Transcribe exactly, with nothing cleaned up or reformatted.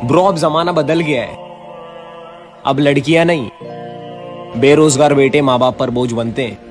Bro अब जमाना बदल गया है। अब लड़कियां नहीं, बेरोजगार बेटे माँ बाप पर बोझ बनते हैं।